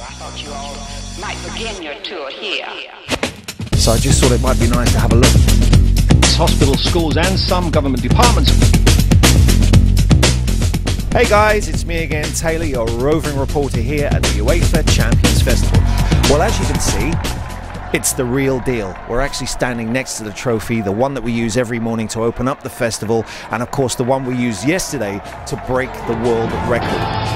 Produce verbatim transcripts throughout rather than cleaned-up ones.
I thought you all might begin your tour here. So I just thought it might be nice to have a look. Hospitals, schools and some government departments. Hey guys, it's me again, Taylor, your roving reporter here at the UEFA Champions Festival. Well, as you can see, it's the real deal. We're actually standing next to the trophy, the one that we use every morning to open up the festival, and of course the one we used yesterday to break the world record.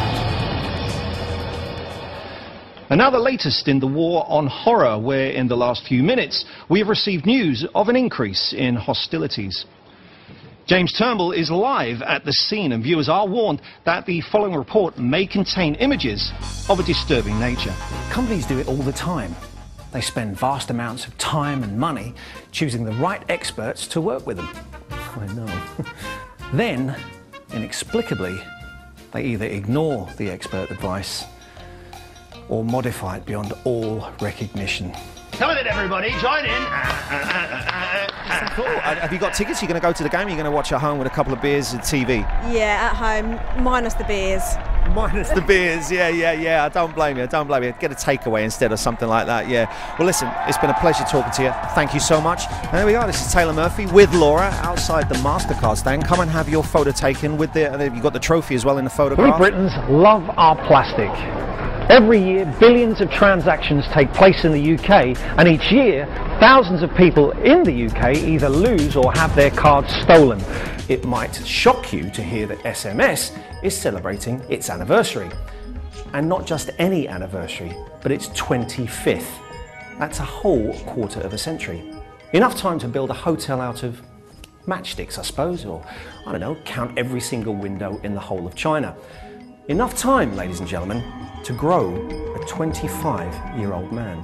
And now the latest in the war on horror, where in the last few minutes we have received news of an increase in hostilities. James Turnbull is live at the scene, and viewers are warned that the following report may contain images of a disturbing nature. Companies do it all the time. They spend vast amounts of time and money choosing the right experts to work with them. I know. Then, inexplicably, they either ignore the expert advice or modify it beyond all recognition. Come on in, everybody, join in. Cool. Have you got tickets? You're going to go to the game? You're going to watch at home with a couple of beers and T V? Yeah, at home, minus the beers. Minus the beers, yeah, yeah, yeah. I don't blame you, I don't blame you. Get a takeaway instead or something like that, yeah. Well, listen, it's been a pleasure talking to you. Thank you so much. And there we are. This is Taylor Murphy with Laura outside the MasterCard stand. Come and have your photo taken with the. You've got the trophy as well in the photograph. We Britons love our plastic. Every year, billions of transactions take place in the U K, and each year, thousands of people in the U K either lose or have their cards stolen. It might shock you to hear that S M S is celebrating its anniversary. And not just any anniversary, but its twenty-fifth. That's a whole quarter of a century. Enough time to build a hotel out of matchsticks, I suppose, or, I don't know, count every single window in the whole of China. Enough time, ladies and gentlemen, to grow a twenty-five-year-old man.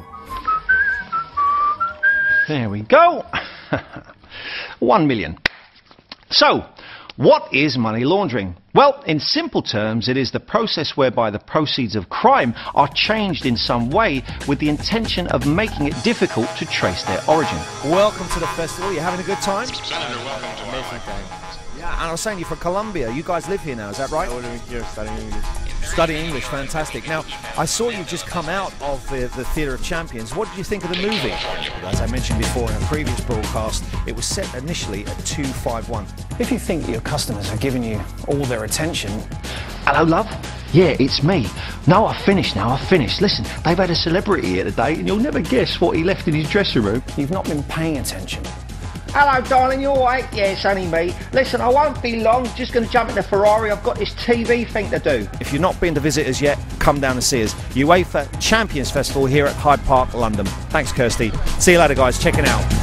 There we go. One million. So, what is money laundering? Well, in simple terms, it is the process whereby the proceeds of crime are changed in some way with the intention of making it difficult to trace their origin. Welcome to the festival. You having a good time? Senator, welcome to our time. Yeah, and I was saying you're from Colombia. You guys live here now, is that right? I live here studying English. Studying English, fantastic. Now, I saw you just come out of the, the Theatre of Champions. What did you think of the movie? As I mentioned before in a previous broadcast, it was set initially at two five one. If you think that your customers are giving you all their attention... Hello, love? Yeah, it's me. No, I've finished now, I've finished. Listen, they've had a celebrity here today, and you'll never guess what he left in his dressing room. You've not been paying attention. Hello, darling, you alright? Yeah, it's only me. Listen, I won't be long, just going to jump in the Ferrari. I've got this T V thing to do. If you've not been to visit us yet, come down and see us. UEFA Champions Festival here at Hyde Park, London. Thanks, Kirsty. See you later, guys. Check it out.